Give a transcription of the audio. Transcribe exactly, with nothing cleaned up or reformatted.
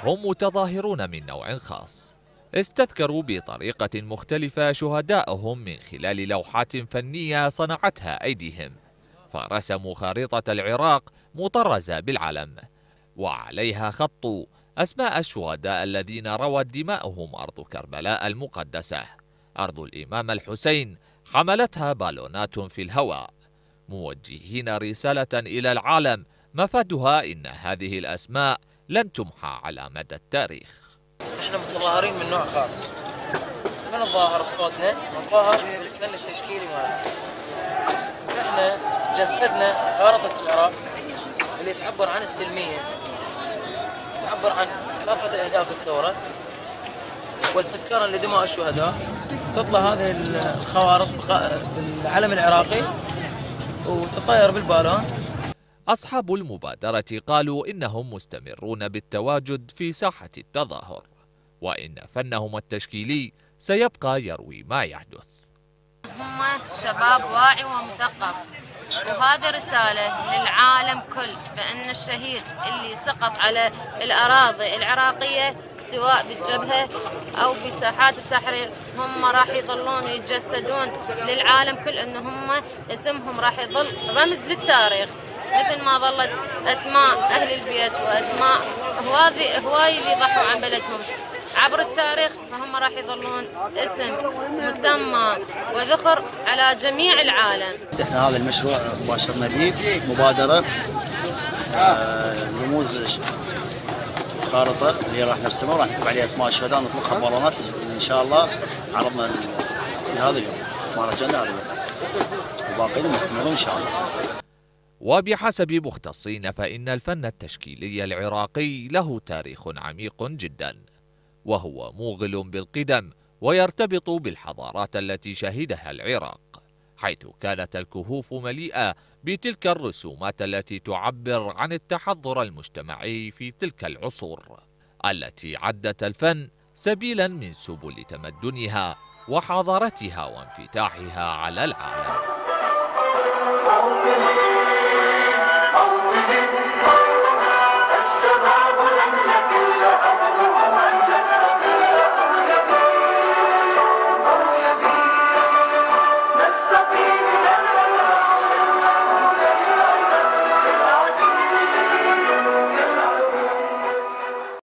هم متظاهرون من نوع خاص استذكروا بطريقة مختلفة شهدائهم من خلال لوحات فنية صنعتها أيديهم، فرسموا خريطة العراق مطرزة بالعلم، وعليها خطوا أسماء الشهداء الذين روت دماؤهم أرض كربلاء المقدسة، أرض الإمام الحسين حملتها بالونات في الهواء، موجهين رسالة إلى العالم مفادها إن هذه الأسماء لن تمحى على مدى التاريخ. احنا متظاهرين من نوع خاص، ما نتظاهر بصوتنا، نتظاهر بالفن التشكيلي مالنا. احنا جسدنا خارطة العراق اللي تعبر عن السلمية، تعبر عن كافة أهداف الثورة واستذكارا لدماء الشهداء. تطلع هذه الخوارط بالعلم العراقي وتطير بالبالون. أصحاب المبادرة قالوا إنهم مستمرون بالتواجد في ساحة التظاهر، وإن فنهم التشكيلي سيبقى يروي ما يحدث. هم شباب واعي ومثقف، وهذه رسالة للعالم كل بأن الشهيد اللي سقط على الأراضي العراقية سواء بالجبهة أو بساحات التحرير هم راح يظلون يتجسدون للعالم كل، أن هم اسمهم راح يظل رمز للتاريخ، مثل ما ظلت أسماء أهل البيت وأسماء هواي هواي اللي ضحوا عن بلدهم عبر التاريخ، فهم راح يظلون اسم مسمى وذخر على جميع العالم. احنا هذا المشروع باشرنا به مبادرة آه رموز خارطة اللي راح نرسمها وراح نكتب عليها اسماء الشهداء ونطلقها بالونات ان شاء الله. عرضنا لهذا اليوم مهرجاننا هذا اليوم وباقيين مستمرون ان شاء الله. وبحسب مختصين فإن الفن التشكيلي العراقي له تاريخ عميق جدا، وهو موغل بالقدم ويرتبط بالحضارات التي شهدها العراق، حيث كانت الكهوف مليئة بتلك الرسومات التي تعبر عن التحضر المجتمعي في تلك العصور، التي عدت الفن سبيلا من سبل تمدنها وحضارتها وانفتاحها على العالم.